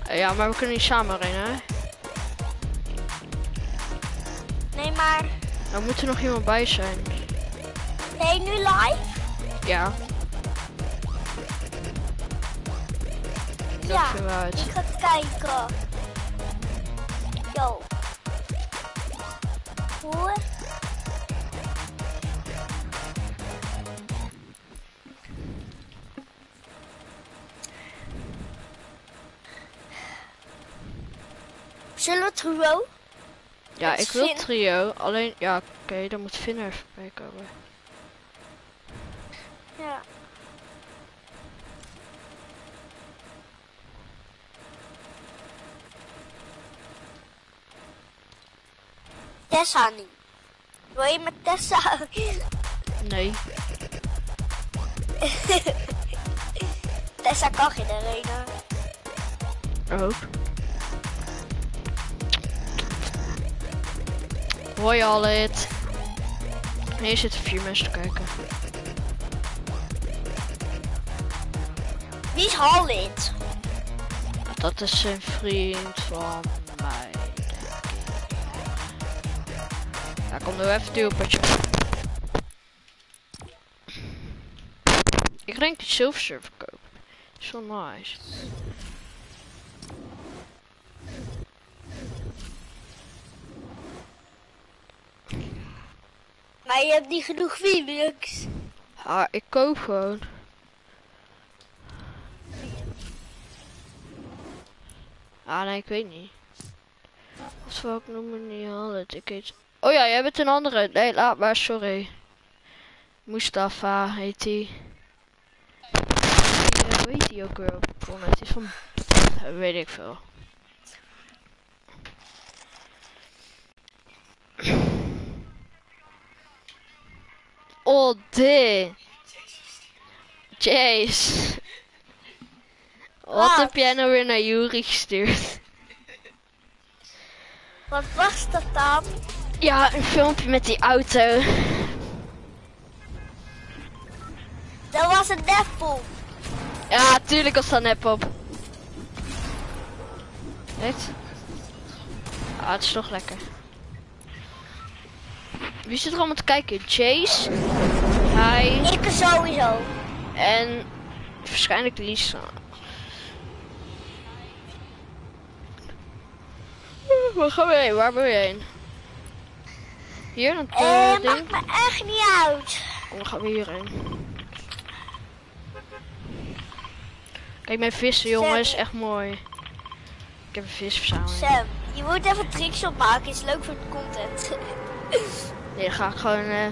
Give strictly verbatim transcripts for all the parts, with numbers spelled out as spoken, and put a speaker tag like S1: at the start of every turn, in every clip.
S1: Ja, maar we kunnen niet samen rennen, hè?
S2: Nee, maar...
S1: Er moet er nog iemand bij zijn.
S2: Nee, nu live?
S1: Ja.
S2: Ja,
S1: Weer uit.
S2: ik ga kijken. Yo. Hoe? Zullen we trio?
S1: Ja,
S2: Het
S1: ik wil
S2: Finn.
S1: trio. Alleen, ja, oké, okay, dan moet Finn er even bij komen.
S2: Ja. Tessa niet. Wil je met Tessa?
S1: Nee.
S2: Tessa kan geen arena.
S1: Ook. Hoor je al het? Hier zitten vier mensen te kijken.
S2: Wie is Hallit?
S1: Dat is een vriend van mij, denk ik. Ja, kom nu even duwpertje. Ik denk die Silver Surfer kopen. Is wel nice.
S2: Maar je hebt niet genoeg V-Bucks.
S1: Ja, ik koop gewoon. Ah nee, ik weet niet. Wat zou ik noemen niet halen? Ik weet... Oh ja, jij bent een andere. Nee, laat maar, sorry. Mustafa heet die. Ja, hoe heet die ook weer? Het is van... weet ik veel. Oh, dit. Jace. Wat
S2: Wat?
S1: heb jij nou weer naar Yuri gestuurd?
S2: Wat was dat dan?
S1: Ja, een filmpje met die auto.
S2: Dat was een neppoep.
S1: Ja, tuurlijk was dat nep op. Echt? Ah, het is toch lekker. Wie zit er allemaal te kijken? Chase, hij
S2: Ik sowieso.
S1: en waarschijnlijk Lisa. Waar gaan we heen? Waar ben je heen? Hier, dat uh,
S2: Eh,
S1: ding.
S2: maakt me echt niet uit.
S1: Dan gaan we hierheen. Kijk, mijn vissen, jongen, is echt mooi. Ik heb een visverzameling.
S2: Sam, je moet even tricks opmaken. Is leuk voor de content.
S1: Nee, dan ga ik gewoon uh,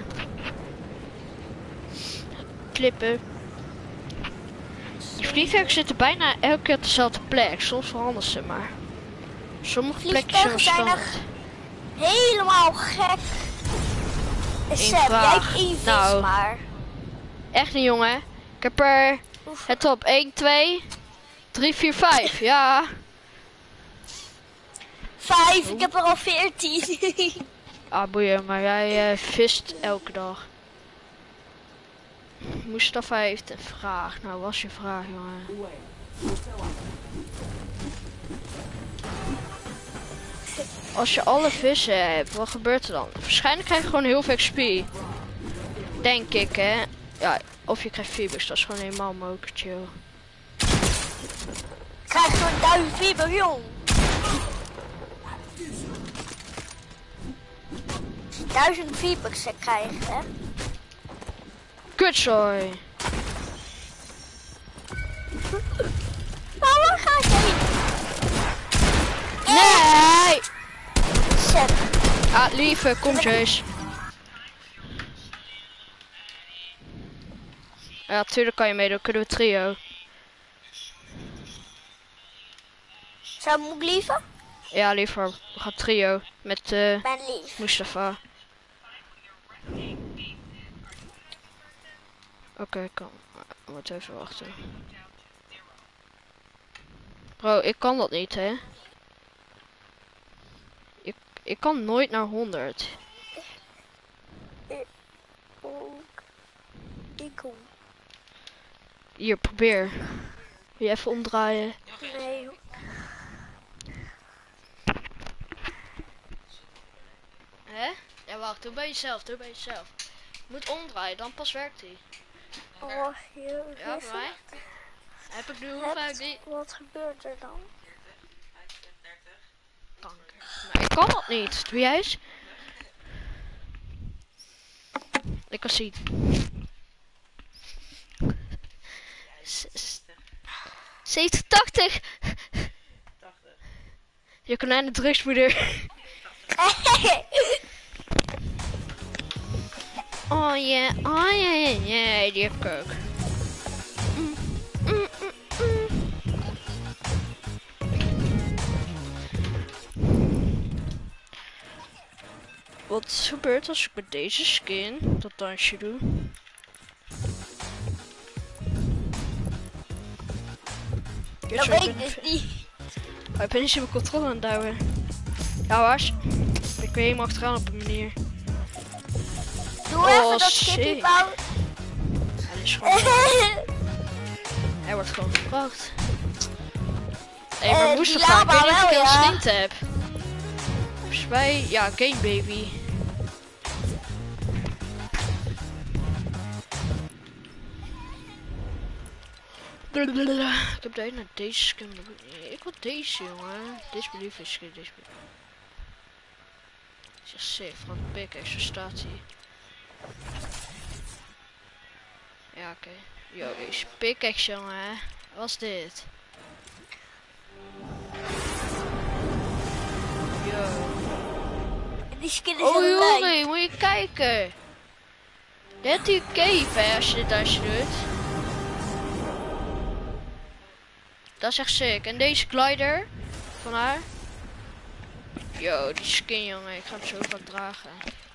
S1: klippen. Die vliegtuigen zitten bijna elke keer op dezelfde plek. Soms veranderen ze maar. Sommige plekjes zijn
S2: zijn
S1: standaard.
S2: echt helemaal gek.
S1: Eén
S2: Sam, jij
S1: vraag.
S2: hebt één vis
S1: Nou.
S2: maar.
S1: Echt niet, jongen. Ik heb er het op één, twee, drie, vier, vijf. Ja.
S2: Vijf, ik heb er al veertien.
S1: Ah, boeien, maar jij uh, vist elke dag. Mustafa heeft een vraag. Nou, wat is je vraag, jongen? Als je alle vissen hebt, wat gebeurt er dan? Waarschijnlijk krijg je gewoon heel veel X P. Denk ik, hè. Ja, of je krijgt fibers, dat is gewoon helemaal moker chill.
S2: Ik krijg gewoon duizend fiber, jong. Duizend fibers krijgen, hè.
S1: Kutzooi.
S2: Nou, waar ga ik heen?
S1: Nee!
S2: Sam.
S1: Ah, lieve, kom Jace. Ja, tuurlijk kan je meedoen. Kunnen we trio.
S2: Zou ik liever?
S1: Ja, liever. We gaan trio. Met uh,
S2: Ben lief.
S1: Mustafa. Oké, okay, kom. Moet even wachten. Bro, ik kan dat niet, hè. Ik, ik kan nooit naar honderd.
S2: Ik kom.
S1: Hier, probeer. Wil je even omdraaien?
S2: Nee.
S1: Hè? Ja, wacht. Doe bij jezelf. Doe bij jezelf. Je moet omdraaien, dan pas werkt hij.
S2: Oh, hier
S1: Ja,
S2: is
S1: bij mij.
S2: het.
S1: Heb ik nu hoeveel die...
S2: Wat gebeurt er dan?
S1: Kanker. Maar ik kan dat niet. Doe jij eens? Ik kan zien. zeventig, tachtig. Je konijn de drugsmoeder. Oh ja, oh ja, ja, ja, die heb ik ook. Mm, mm, mm, mm. Wat gebeurt als ik met deze skin dat dansje doe?
S2: Dat weet ik dus niet.
S1: Oh, ik ben niet zo mijn controle aan het duwen. Ja, was. Ik ben helemaal achteraan op een manier.
S2: Doe
S1: Oh,
S2: even dat
S1: sick.
S2: skippiebouw.
S1: Ja, dit is gewoon... Hij wordt gewoon gebracht. Hé, hey, maar
S2: Eh,
S1: moest
S2: die
S1: toch gaan? Ik weet
S2: lava
S1: niet of ik
S2: wel,
S1: heel
S2: ja.
S1: stint heb. Volgens mij, ja, Game Baby. Ik heb de naar deze skin. Ik wil deze, jongen. Deze belief is skin, deze belief. Zeg safe, van de pickaxe, zo staat hij. Ja, oké. Okay. Yo, deze pickaxe, jongen. Wat was dit? Yo.
S2: Die skin is
S1: Oh,
S2: heel leuk.
S1: Juri, moet je kijken. Dit die cave, hè, als je dit dansje doet. Dat is echt sick. En deze glider van haar. Yo, die skin, jongen. Ik ga hem zo vaak dragen.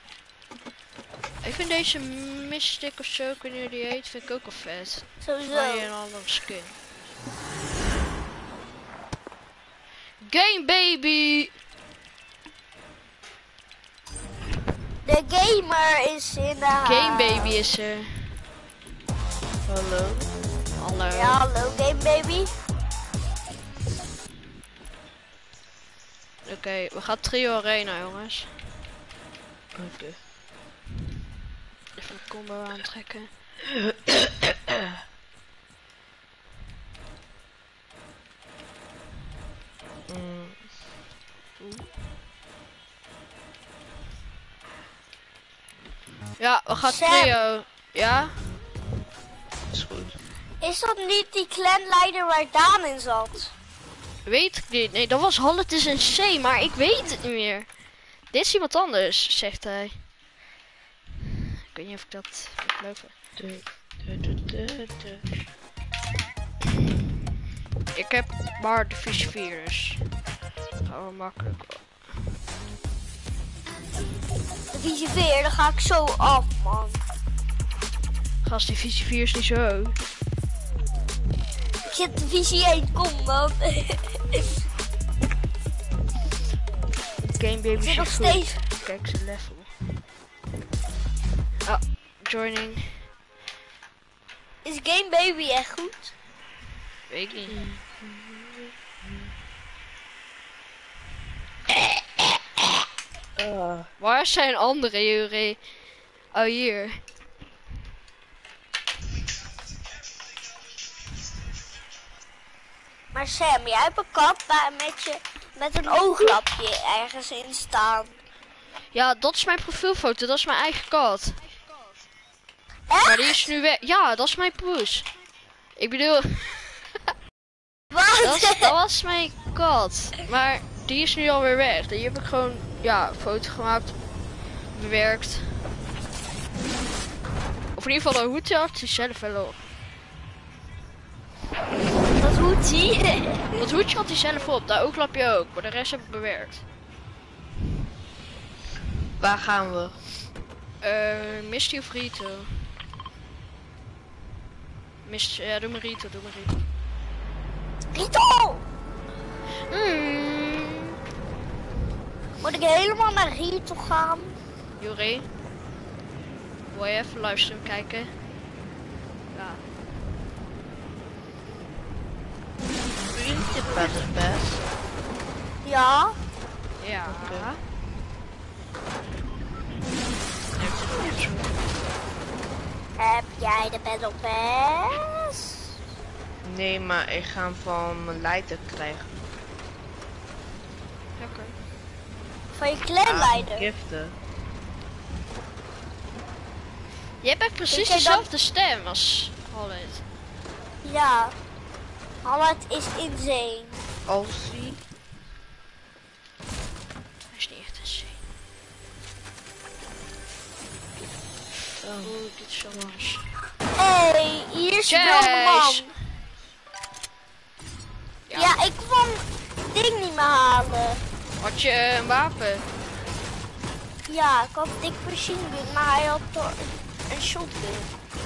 S1: Ik vind deze Mystic of zo, ik weet niet hoe die heet, vind ik ook al vet.
S2: Sowieso.
S1: Maar je een andere skin. Game Baby!
S2: De gamer is in de huis.
S1: Game Baby is er.
S3: Hallo.
S1: Hallo.
S2: Ja, hallo Game Baby.
S1: Oké, okay, we gaan trio arena, jongens.
S3: Oké. Okay.
S1: Even een combo aantrekken.
S3: mm.
S1: Ja, we gaan
S2: Sam.
S1: trio. Ja?
S3: Is goed.
S2: Is dat niet die clanleider waar Daan in zat?
S1: Weet ik niet. Nee, dat was Halletus en C, maar ik weet het niet meer. Dit is iemand anders, zegt hij. Ik weet niet of ik dat leuk vind.
S3: De, de, de, de, de.
S1: Ik heb maar divisie vier, dus gaan we makkelijk.
S2: Divisie vier, dan ga ik zo af, man.
S1: Gast, divisie vier is niet zo.
S2: Ik zit divisie één, kom dan.
S1: Game Baby
S2: Ik zit
S1: is
S2: nog
S1: goed.
S2: steeds.
S1: Kijk zijn level. Oh, joining.
S2: Is Game Baby echt goed?
S1: Weet ik niet.
S3: Uh.
S1: Waar zijn andere, Juri? Oh, hier.
S2: Maar Sam, jij hebt een kat daar met, je, met een ooglapje ergens in staan.
S1: Ja, dat is mijn profielfoto. Dat is mijn eigen kat.
S2: Echt?
S1: Maar die is nu weg. Ja, dat is mijn poes. Ik bedoel,
S2: Wat?
S1: dat, is, dat was mijn kat. Maar die is nu alweer weg. Die heb ik gewoon, ja, een foto gemaakt. Bewerkt. Of in ieder geval een hoedje had hij zelf wel op.
S2: Wat hoedie?
S1: Dat hoedje had hij zelf op. Dat ooglapje ook. Maar de rest heb ik bewerkt.
S3: Waar gaan we?
S1: Uh, Misty of Rito? Mist, ja, doe maar Rito, doe maar Rito.
S2: Rito!
S1: Mm.
S2: Moet ik helemaal naar Rito gaan?
S1: Juri? Wil je even livestream kijken? Ja.
S3: Vriend de best best.
S2: Ja.
S1: Ja.
S3: Okay.
S2: Heb jij de Battle Pass?
S3: Nee, maar ik ga hem van mijn leider krijgen.
S1: Lekker.
S2: Van je clanleider?
S3: Ah, giften.
S1: Jij hebt precies
S2: Weet jij dan-
S1: dezelfde stem als Holland.
S2: Ja. Holland is insane.
S3: Alsie.
S1: Hij is niet echt een zee.
S3: Oh.
S1: Oeh, dit is zo anders.
S2: Hey, hier is
S1: Chase.
S2: wel een man.
S1: Ja.
S2: Ja, ik kon het ding niet meer halen.
S1: Had je eh, een wapen?
S2: Ja, ik had dik machine gun, maar hij had toch een shotgun.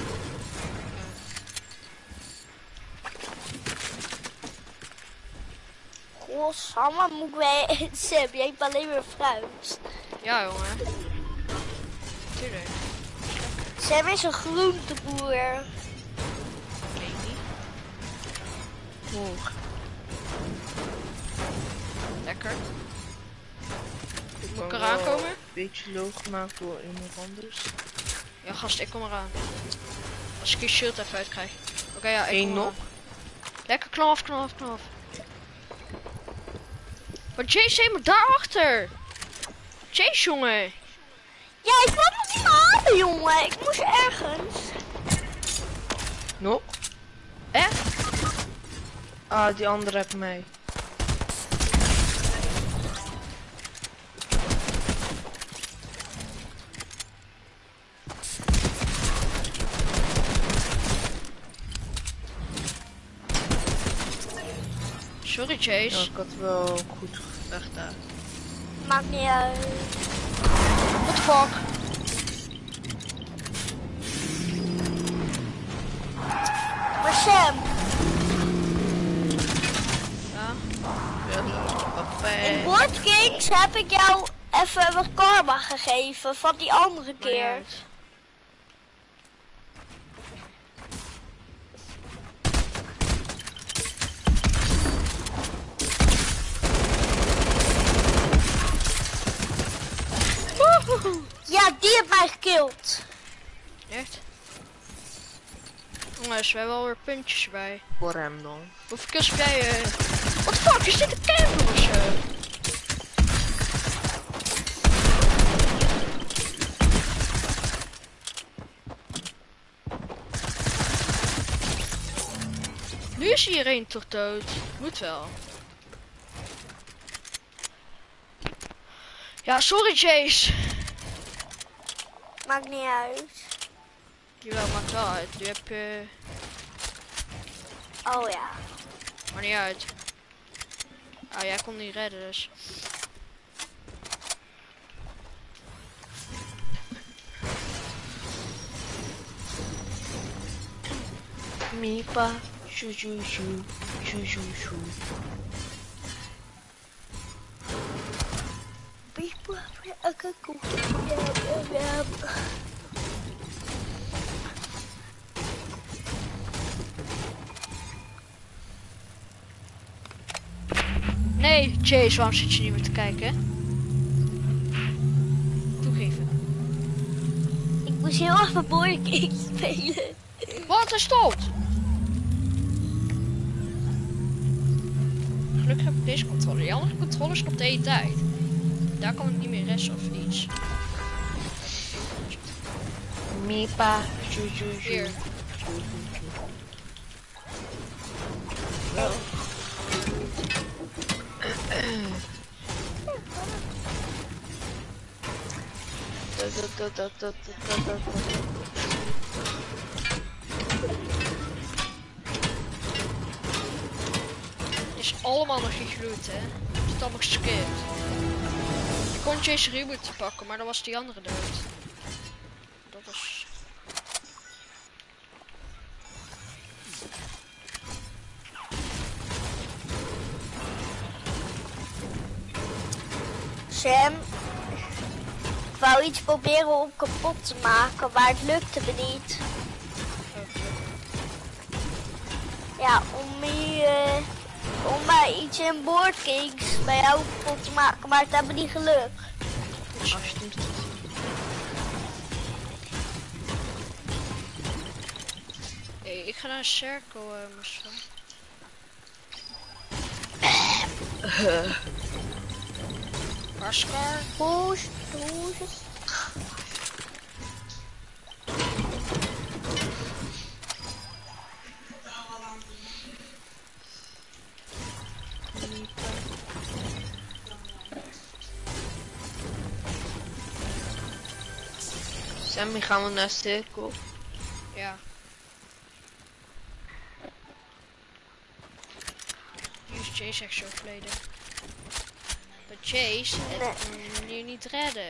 S2: Goh, Samma, moet ik bij Sam, jij hebt alleen maar fruit.
S1: Ja, jongen. Tuurlijk.
S2: Sam is een groenteboer.
S1: Weet ik niet.
S3: Hoog.
S1: Lekker.
S3: Ik
S1: Moet ik
S3: kan
S1: eraan
S3: wel
S1: komen?
S3: Een beetje loog gemaakt door iemand anders.
S1: Ja, gast, ik kom eraan. Als ik je shield even uitkrijg. Oké, ja, ik
S3: Eén
S1: kom
S3: nog.
S1: eraan. Lekker, knal af, knal af, knal af. Maar Chase, helemaal daarachter. Chase, jongen.
S2: Ja, ik kwam nog niet meer halen, jongen. Ik moest ergens.
S3: Nog?
S1: Echt?
S3: Ah, die andere heeft mij.
S1: Sorry,
S3: Ja,
S1: Chase.
S3: ik had wel goed gevecht daar.
S2: Maakt niet uit.
S1: What the fuck?
S2: Maar Sam,
S1: Ja.
S2: in Board Kings heb ik jou even wat karma gegeven van die andere
S1: maakt niet
S2: keer.
S1: uit.
S2: Ja, die heeft mij gekild.
S1: Echt? Jongens, we hebben alweer puntjes erbij.
S3: Voor hem dan.
S1: Hoeveel kills heb jij? eh? What the fuck, is dit een camper of zo? Nu is iedereen toch dood? Moet wel. Ja, sorry Chase.
S2: Maakt niet uit.
S1: Jawel, maakt wel uit. Nu heb je...
S2: Oh ja.
S1: Maar niet uit. Ah, jij kon niet redden dus.
S3: Mipa, shoo shoo shoo, shoo shoo shoo.
S1: Nee, Chase, waarom zit je niet meer te kijken? Toegeven.
S2: Ik moest heel even Board Kings spelen.
S1: Wat, hij stopt! Gelukkig heb ik deze controller. Die andere controller stopt de hele tijd. Daar kan ik niet meer resten of iets.
S3: Mipa, shoo shoo shoo.
S1: Hier.
S3: Wel. Dat, dat, dat, dat, dat, dat, dat.
S1: Is allemaal nog niet geloot, hè? Het is allemaal geskipt. Ik kon Chase Reboot te pakken, maar dan was die andere dood. Dat was...
S2: Sam, ik wou iets proberen om kapot te maken, maar het lukte me niet. Ja, om hier, eh, om maar iets in Board Kings bij jou kapot te maken, maar het heeft me niet gelukt.
S3: Alsjeblieft.
S1: Hey, ik ga naar een cirkel, uh, Mustafa. Oscar.
S2: Push, push.
S3: Sammy, gaan we naar cirkel?
S1: Ja. Nu is Chase echt zo verleden. Maar Chase, het kan je niet redden.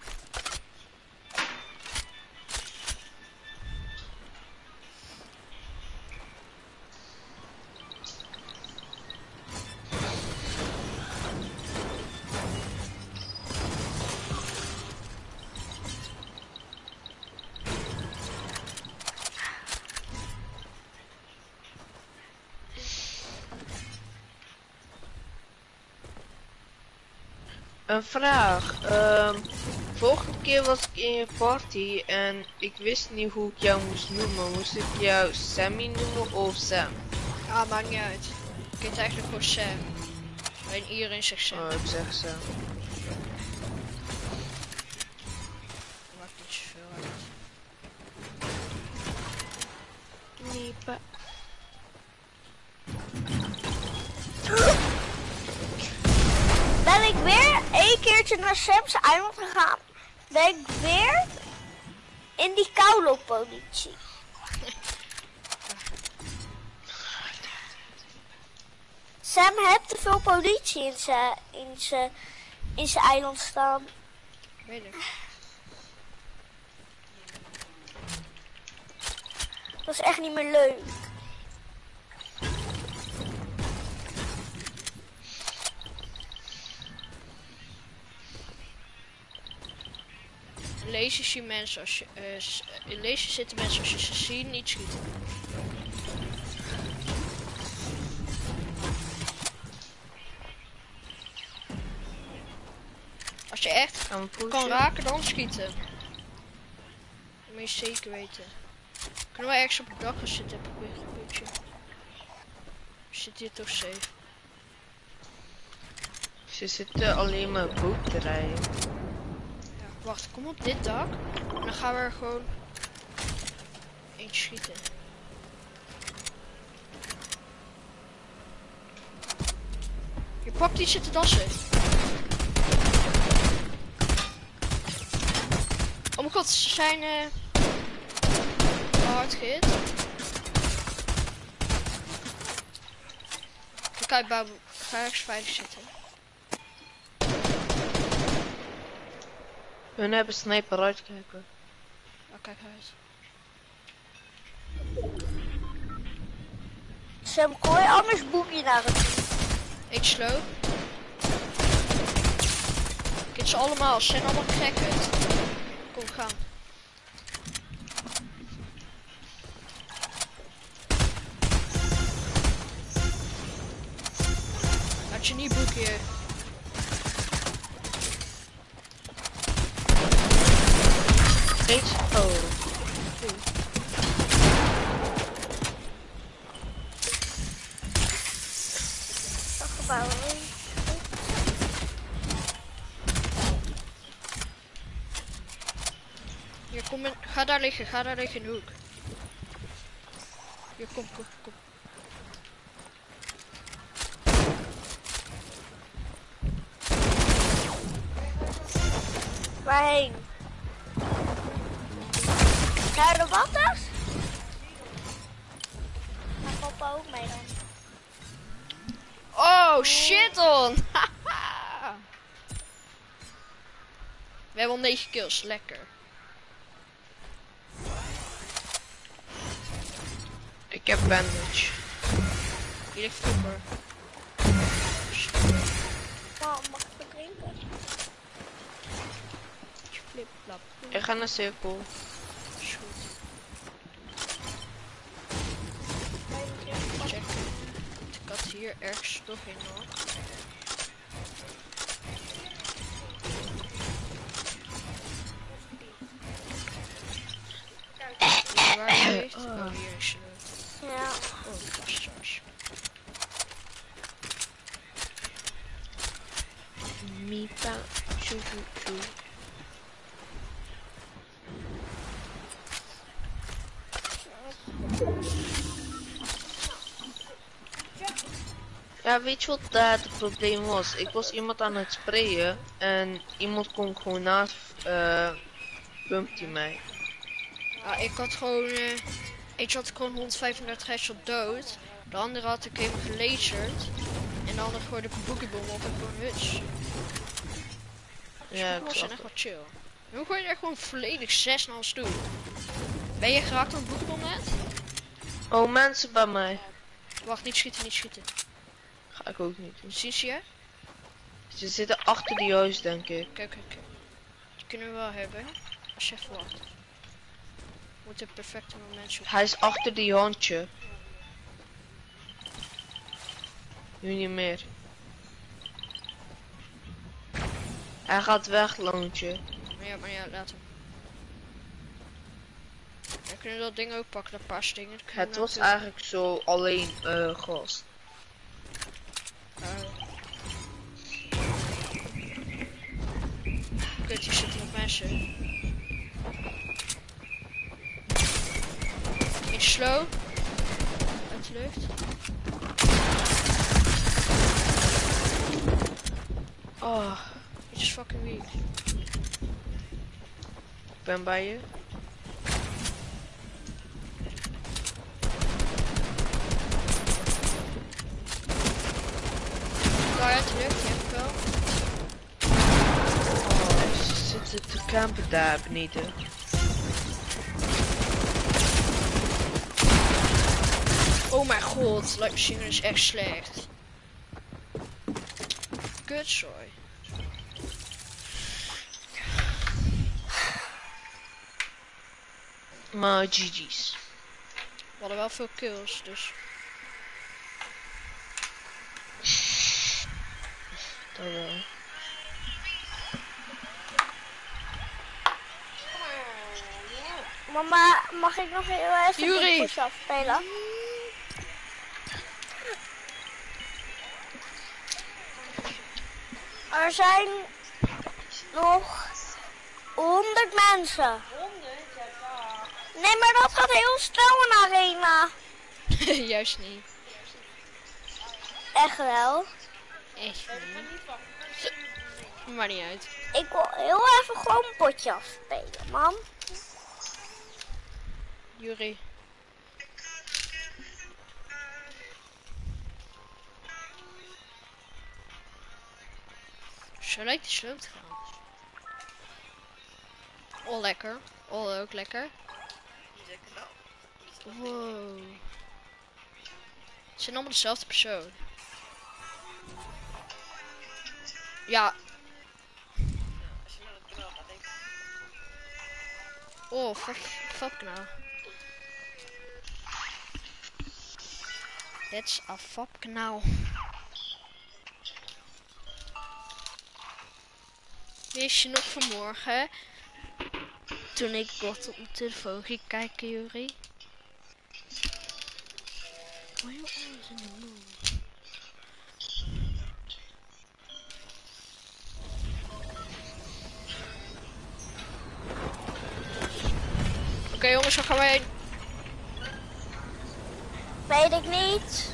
S3: Een vraag. Um, vorige keer was ik in je party en ik wist niet hoe ik jou moest noemen. Moest ik jou Sammy noemen of Sam?
S1: Ah, maakt niet uit. Ik heet eigenlijk gewoon Sam. Alleen iedereen zegt Sam.
S3: Oh, ik zeg Sam.
S1: Maakt niet zoveel uit.
S3: Niepa.
S2: Ben ik weer één keertje naar Sam's eiland gegaan. Ben ik weer in die koulopolitie. Sam heeft te veel politie in zijn in zijn in zijn eiland staan.
S1: Weet ik.
S2: Dat is echt niet meer leuk.
S1: In lezen zien mensen als je, uh, in lezen zitten mensen als je ze ziet niet schieten. Als je echt kan raken, dan schieten. Dat moet je zeker weten. Kunnen we ergens op het dak gaan zitten en proberen een beetje. We zitten hier toch safe.
S3: Ze zitten alleen maar boek te rijden.
S1: Ja, wacht, kom op dit dak. En dan gaan we er gewoon eentje schieten. Je pakt die zitten dassen. Oh mijn god, ze zijn uh, hard gehit. Kijk, Babu, ga ergens veilig zitten.
S3: Hun hebben sniper uitkijken.
S1: Oh, kijk uit.
S2: Sam, gooi anders boekje naar het.
S1: Eet slow. Kijk ze allemaal, ze zijn allemaal gek uit. Kom, gaan. Laat je niet boeken.
S3: Eens. Oh.
S2: Dat gebouw.
S1: Hier, kom in, ga daar liggen, ga daar liggen in de hoek. Hier, kom, kom, kom.
S2: Waarheen? Naar de watters? Ga papa ook mee dan?
S1: Oh, shit on! We hebben al negen kills, lekker.
S3: Ik heb bandage.
S1: Hier ligt vroeger.
S2: Wow, mag ik het drinken?
S1: Flip, flap.
S3: Ik ga naar cirkel.
S1: Is goed.
S2: Bij de drinken.
S1: Check. Ik had hier ergens toch in nog. Waar heeft? Oh, hier is het.
S3: Mipa. Tjoe, tjoe, tjoe. Ja, weet je wat daar het probleem was? Ik was iemand aan het sprayen en iemand kwam gewoon naast, uh, bumpte hij mij.
S1: Ja, ik had gewoon, uh, eentje had gewoon honderdvijfendertig headshot dood. De andere had ik helemaal gelaserd. En de andere gooide ik een boekiebom op en gewoon huts.
S3: Ja,
S1: ik was echt wat chill. Nu gooi je er gewoon volledig zes naar ons toe. Ben je geraakt aan het boekiebom net?
S3: Oh, mensen bij mij.
S1: Wacht, niet schieten, niet schieten.
S3: Ga ik ook niet doen.
S1: Zien ze je?
S3: Ze zitten achter die huis, denk ik.
S1: Kijk, kijk, kijk. Die kunnen we wel hebben. Als je even wacht. Moet het perfecte moment zoeken.
S3: Hij is achter die handje. Nu niet meer. Hij gaat weg, loontje.
S1: Maar ja, maar ja, laat hem. We kunnen dat ding ook pakken, dat paar dingen.
S3: Het was eigenlijk zo alleen uh, gast.
S1: Uh. Kut, hier zitten nog mensen. In slow. Uit de lucht.
S3: Oh,
S1: Het is fucking weak.
S3: ik ben bij je.
S1: Daar uit de lucht, die heb ik wel.
S3: Oh, ze zitten te campen daar beneden.
S1: Oh mijn god, light machine is echt slecht. Kutzooi.
S3: Maar G G's.
S1: We hadden wel veel kills, dus.
S3: Dat wel.
S2: Mama, mag ik nog heel even
S1: Yuri.
S2: de push afspelen? Er zijn nog honderd mensen. Nee, maar dat gaat heel snel in arena.
S1: Juist niet.
S2: Echt wel.
S1: Echt niet. Maar niet uit.
S2: Ik wil heel even gewoon een potje afspelen, man.
S1: Yuri. Zo lijkt die sloot te gaan. Oh, lekker. Oh, ook lekker. Wow. Het zijn allemaal dezelfde persoon. Ja. Oh, fuck, fuck nou. That's a fuck nou. Wist je nog vanmorgen, toen ik kort op mijn telefoon ging kijken, Yuri? Why are you always in the mood? Oké okay, jongens, waar gaan wij heen?
S2: Weet ik niet.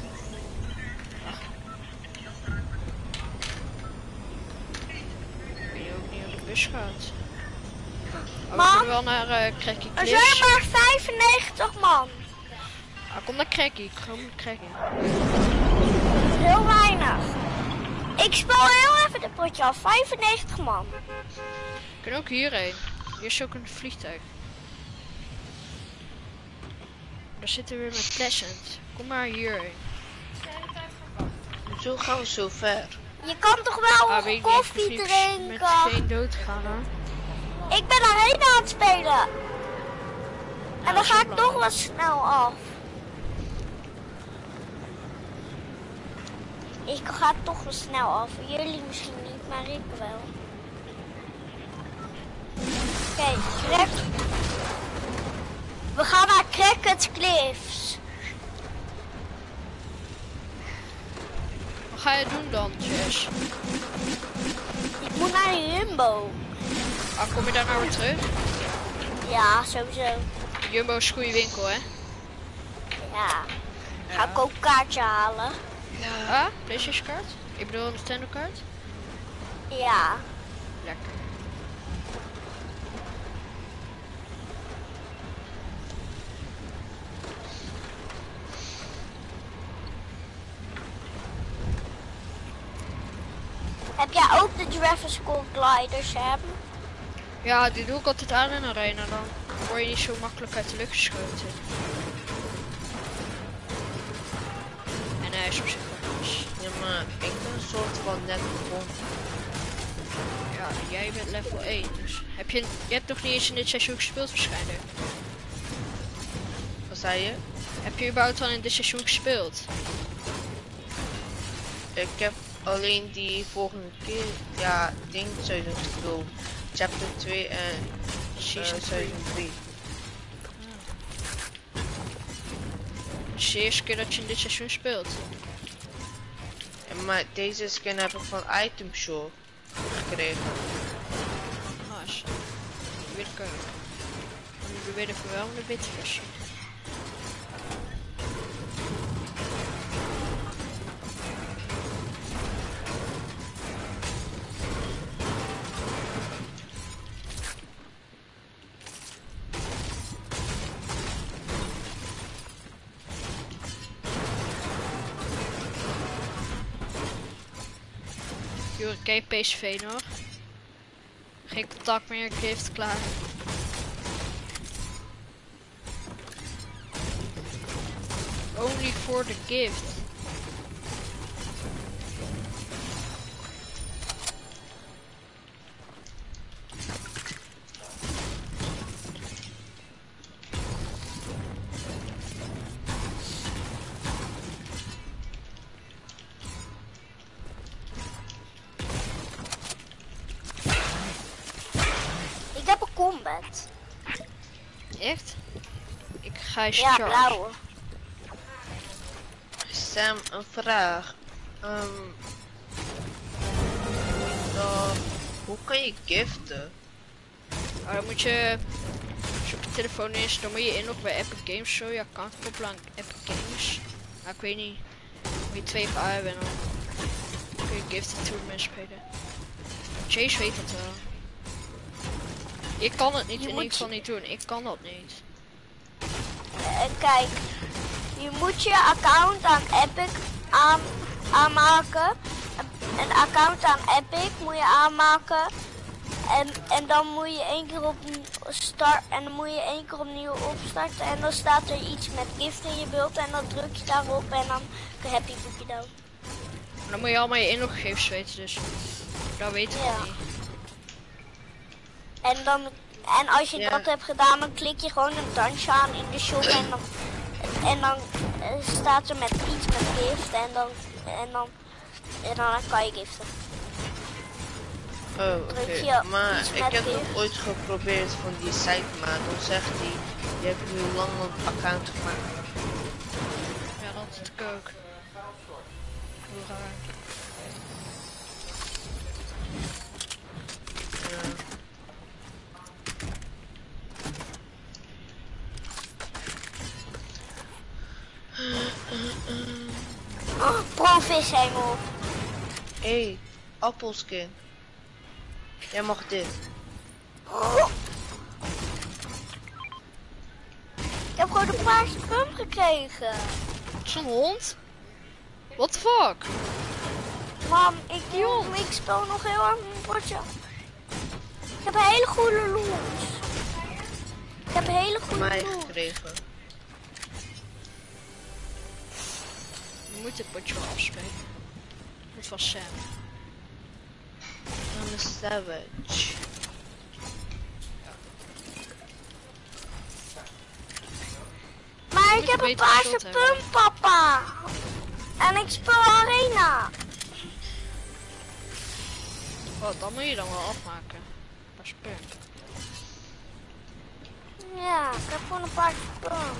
S1: Ik weet ook niet hoe de bus gaat. Oh, we
S2: Mam,
S1: kunnen wel naar uh, Cracky
S2: er
S1: Cliffs.
S2: zijn maar vijfennegentig man.
S1: Ah, kom naar Cracky, ik ga naar Cracky.
S2: Heel weinig. Ik speel heel even de potje af. vijfennegentig man.
S1: We kunnen ook hierheen. Hier is ook een vliegtuig. Daar zitten we weer met Pleasant. Kom maar hierheen.
S3: Zo gaan we zo ver.
S2: Je kan toch wel
S1: Ah, weet je,
S2: koffie
S1: niet, met
S2: drinken?
S1: geen dood gaan hoor.
S2: Ik ben daarheen aan het spelen. En dan ga ik toch wel snel af. Ik ga toch wel snel af. Jullie misschien niet, maar ik wel. Oké, okay, crack. We gaan naar Cracked Cliffs.
S1: Wat ga je doen dan, Jess?
S2: Ik moet naar de Jumbo.
S1: Ah, kom je daar nou weer terug?
S2: Ja, sowieso.
S1: Jumbo is een goede winkel, hè?
S2: Ja. Ga ik ook een kaartje halen?
S1: Ah, PlayStation kaart? Ik bedoel een Nintendo kaart?
S2: Ja.
S1: Lekker.
S2: Heb jij ook de Jurassic School gliders hebben?
S1: Ja, die doe ik altijd aan in een arena, dan word je niet zo makkelijk uit de lucht geschoten. En hij is op zich wel nice.
S3: Ja, maar ik ben een soort van net begonnen.
S1: Ja, jij bent level één, dus heb je, je hebt nog niet eens in dit seizoen gespeeld waarschijnlijk.
S3: Wat zei je?
S1: Heb je überhaupt al in dit seizoen gespeeld?
S3: Ik heb alleen die volgende keer, ja, ding seizoen gespeeld. Chapter twee en uh,
S1: Season
S3: seizoen drie.
S1: Het is de eerste keer dat je in dit seizoen speelt.
S3: En maar deze skin heb ik van Item Shop gekregen.
S1: Nice. Die wil ik ook. Dan moet je weer even wel de witte versie. Oké, P S V nog. Geen contact meer, gift klaar. Only for the gift.
S2: Combat.
S1: Echt? Ik ga je
S2: Ja,
S1: charge.
S2: blauwe.
S3: Sam, een vraag. Um, uh, hoe kan je giften?
S1: Oh, dan moet je, als je op je telefoon is, dan moet je inloggen bij Epic Games. Zo, je account koppelen aan Epic Games. Nou, ik weet niet. Moet je twee van A hebben en dan kun je giften tournament spelen. Chase weet het wel. Ik kan het niet,
S2: Je
S1: in
S2: moet
S1: ieder geval niet doen. Ik kan dat niet.
S2: Uh, kijk, je moet je account aan Epic aan, aanmaken. Een account aan Epic moet je aanmaken. En, en dan moet je één keer op start en dan moet je één keer opnieuw opstarten. En dan staat er iets met gift in je beeld en dan druk je daarop en dan heb je boekje dan.
S1: Dan moet je allemaal je inloggegevens weten, dus dat weet ik
S2: Ja.
S1: niet.
S2: En, dan, en als je
S3: Ja.
S2: dat hebt gedaan, dan klik je gewoon een dansje aan in de shop en dan, en dan uh, staat er met iets met gift en dan, en dan, en dan kan je giften.
S3: Oh, oké.
S2: Druk je
S3: Maar
S2: iets
S3: ik
S2: met
S3: heb nog
S2: gift?
S3: ooit geprobeerd van die site, maar dan zegt hij, je hebt nu lang een account gemaakt.
S1: Ja, dat is het ook. Hoe raar.
S3: Ja.
S2: Oh, Profishengel.
S3: Hé, hey, appelskin. Jij mag dit.
S2: Oh. Ik heb gewoon een paarse pump gekregen.
S1: Zo'n hond? What the fuck?
S2: Mam, ik, ik speel nog heel erg mijn potje. Ik heb een hele goede loot. Ik heb een hele goede
S3: Mij
S2: loot.
S3: gekregen.
S1: Je moet dit potje wel afspelen. Het was Sam.
S3: I'm a savage.
S2: Maar
S1: moet
S2: ik
S1: je
S2: heb een
S1: beter
S2: paarse
S1: shot hebben.
S2: pump, papa. En ik speel arena.
S1: Oh, dan moet je dan wel afmaken. Pas pump.
S2: Ja, ik heb gewoon een paarse pump.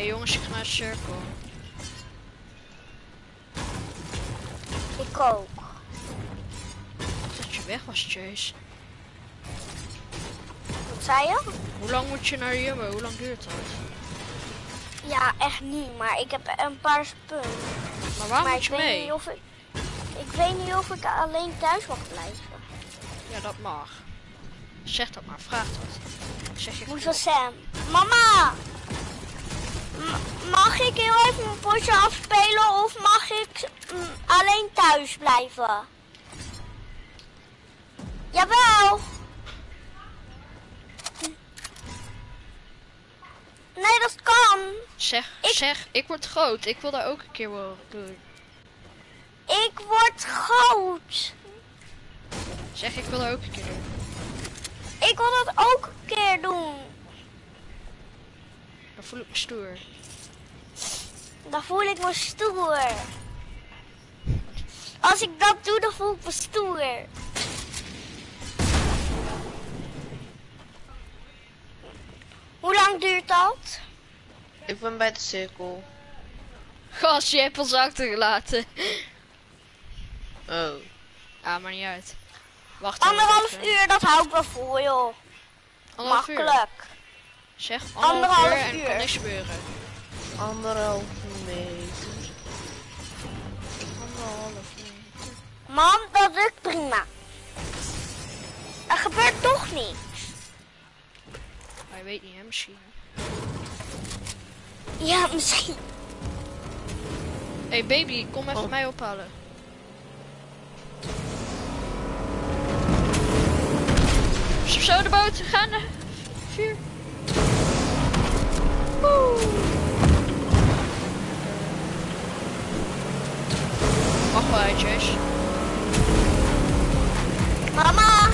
S1: Hey jongens, ik ga naar de cirkel.
S2: Ik ook.
S1: Dat je weg was, Chase.
S2: Wat zei je?
S1: Hoe lang moet je naar de Jumbo? Hoe lang duurt dat?
S2: Ja, echt niet, maar ik heb een paar spullen.
S1: Maar waarom
S2: Maar
S1: moet
S2: ik
S1: je
S2: weet
S1: mee?
S2: niet of ik... Ik weet niet of ik alleen thuis mag blijven.
S1: Ja, dat mag. Zeg dat maar, vraag dat. Zeg je
S2: Moet
S1: klopt.
S2: van Sam. Mama! M- mag ik heel even mijn potje afspelen of mag ik mm, alleen thuis blijven? Jawel! Nee, dat kan.
S1: Zeg,
S2: Ik-
S1: zeg, ik word groot. Ik wil daar ook een keer wel doen.
S2: Ik word groot.
S1: Zeg, ik wil daar ook een keer doen.
S2: Ik wil dat ook een keer doen.
S1: Dan voel ik me stoer.
S2: Dan voel ik me stoer. Als ik dat doe, dan voel ik me stoer. Hoe lang duurt dat?
S3: Ik ben bij de cirkel.
S1: Gast, je hebt ons achtergelaten.
S3: Oh.
S1: Ah, maar niet uit. Wacht even.
S2: Anderhalf uur, dat hou ik wel vol, joh.
S1: Anderhalf uur.
S2: Makkelijk.
S1: Zeg, anderhalf,
S2: Anderhalf
S1: uur en er
S2: uur.
S1: kan niks gebeuren.
S3: Anderhalf meter.
S1: Anderhalf uur.
S2: Man, dat lukt prima. Er gebeurt toch niets.
S1: Maar je weet niet, hè, misschien.
S2: Ja, misschien.
S1: Hé hey, baby, kom even
S3: Oh.
S1: mij ophalen. Zo, zo de boot, gaan de vuur. Woe. Mag wel uit, Jess.
S2: Mama.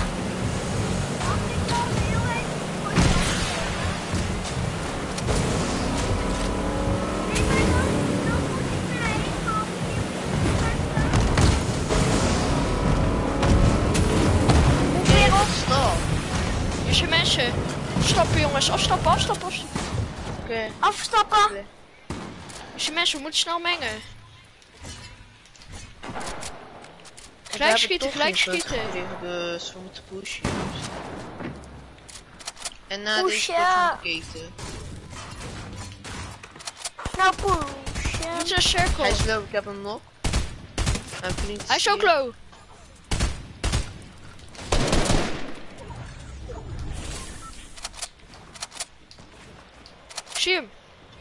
S2: Moet weer op.
S3: Stop.
S1: Hier zijn mensen. Stappen jongens, afstappen, afstappen, afstappen.
S3: Oké.
S2: Afstappen.
S3: Oké.
S1: Hier zijn mensen, we moeten snel mengen.
S3: We
S1: Gelijk
S3: hebben
S1: schieten,
S3: toch
S1: gelijk
S3: geen punt
S1: schieten.
S3: gekregen, dus we moeten pushen. En na
S2: Pushen.
S3: deze pot van de keten.
S2: Nou,
S1: We
S2: pushen.
S1: moeten een cirkel.
S3: Hij is low, ik heb hem nog. Mijn vriend
S1: Hij is ook
S3: hier.
S1: low. Ik zie hem.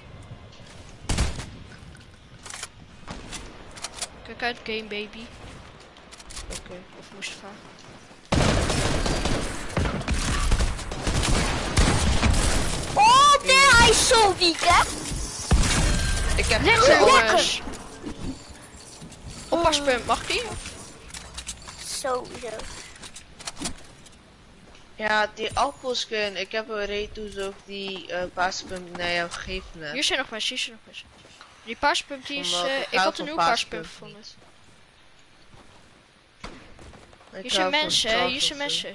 S1: Kijk uit, game baby.
S3: Oké.
S1: Of Mustafa.
S2: Oh, nee, hij is zo weak, hè?
S3: Ik heb
S1: Lekker
S3: oh,
S1: jongens. Oppaspunt, mag die?
S2: Sowieso.
S3: Ja, die appelskin. Ik heb een retoes ook die uh, paaspunt naar jou gegeven heb.
S1: Hier zijn nog mensen, hier zijn nog mensen. Die paaspump die is,
S3: Omdat
S1: eh,
S3: ik
S1: ik
S3: hou
S1: had
S3: van
S1: een nieuwe paaspump
S3: paaspump
S1: gevonden.
S3: Ik
S1: Hier zijn
S3: hou van
S1: mensen, hè, hier
S3: straffen,
S1: zijn
S3: zo.
S1: mensen.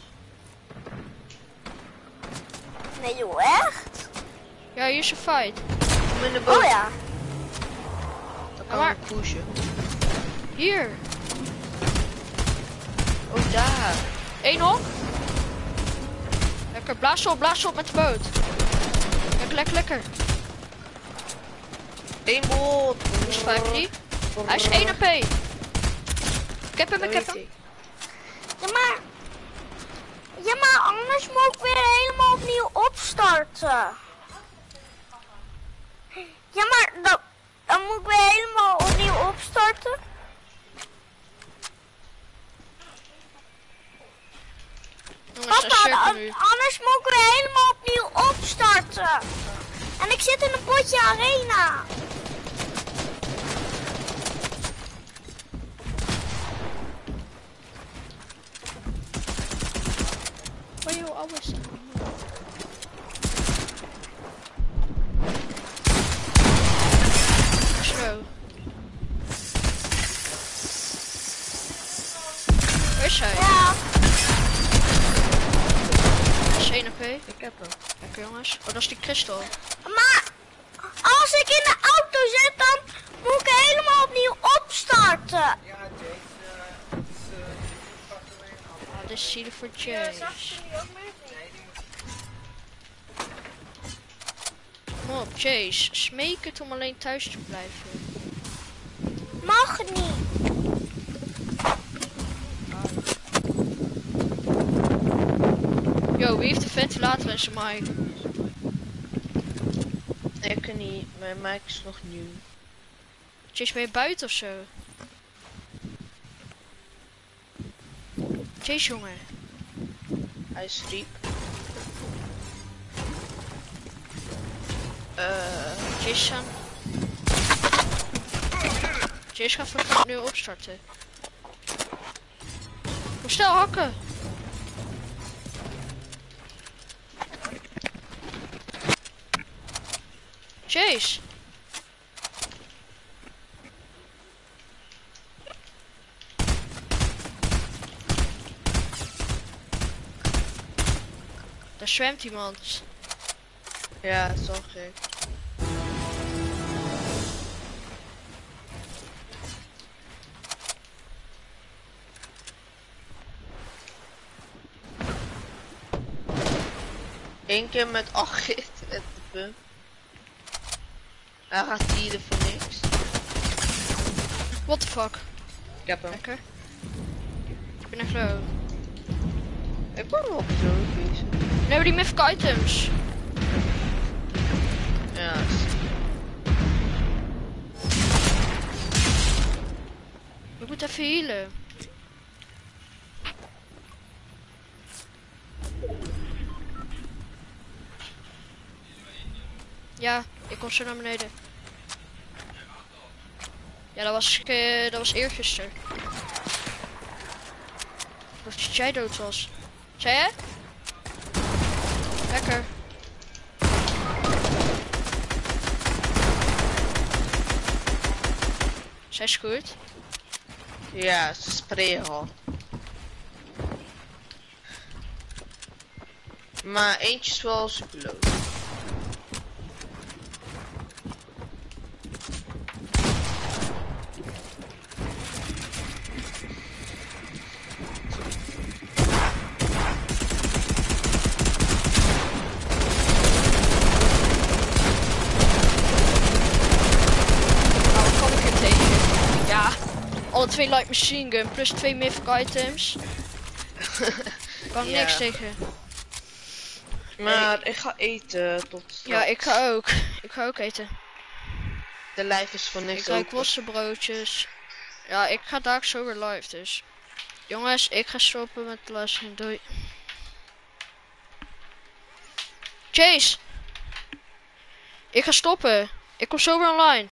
S2: Nee, joh, echt?
S1: Ja, hier is een fight.
S3: Kom in de boot.
S2: Oh ja.
S3: Dan
S1: Ja,
S3: kan
S1: maar-
S3: ik pushen.
S1: Hier,
S3: Oh, daar.
S1: één hok. Lekker, blaas op, blaas op met de boot. Lekker, lekker, lekker.
S3: Eén boot.
S1: Dus vijf drie. Hij is één A P. Ik heb hem,
S3: Dat
S1: ik heb
S3: weet
S1: hem.
S3: ik.
S2: Ja, maar... Ja, maar anders moet ik weer helemaal opnieuw opstarten. Ja, maar dan, dan moet ik weer helemaal opnieuw opstarten.
S1: Jongens, een
S2: Papa,
S1: cirkel
S2: dan-
S1: nu.
S2: anders moet ik weer helemaal opnieuw opstarten. En ik zit in een potje arena.
S1: Oh joh, alles. Zo. Waar is hij?
S2: Ja,
S1: Dat is één A P.
S3: Ik heb hem.
S1: Lekker jongens. Oh, dat is die kristal.
S2: maar
S1: zielen voor
S2: Ja,
S1: Chase.
S2: zag je die ook mee?
S1: Kom op, Chase. Smeek het om alleen thuis te blijven.
S2: Mag niet.
S1: Yo, wie heeft de ventilator in zijn mic?
S3: Ik niet, mijn mic is nog nieuw.
S1: Chase, ben je buiten of zo? Chase, jongen.
S3: Hij is riep. Eh,
S1: Chase gaan. Chase gaat voor nu opstarten. Kom snel hakken. Chase. Daar zwemt iemand.
S3: ja, dat zag ik. Eén keer met acht hit met de pump. Hij gaat hier voor niks.
S1: What the fuck?
S3: Ik heb hem.
S1: Lekker. Ik ben echt low.
S3: Ik ben wel zo bezig.
S1: Nee, maar die mythic items.
S3: Ja.
S1: Ik moet even healen. Ja, ik kom zo naar beneden. Ja, dat was, uh, dat was eergisteren. Dat jij dood was. Zei je? Lekker. Zij is goed.
S3: Ja, ze sprayen al. Maar eentje is wel super low.
S1: Alle twee light machine gun plus twee mythic items. Kan
S3: Ja.
S1: niks tegen.
S3: Maar ik ga eten tot straks.
S1: Ja, ik ga ook. Ik ga ook eten.
S3: De lijf is voor niks
S1: Ik ruik
S3: open.
S1: worstenbroodjes. Ja, ik ga daar zo weer live dus. Jongens, ik ga stoppen met luisteren. Doei. Chase! Ik ga stoppen. Ik kom zo weer online.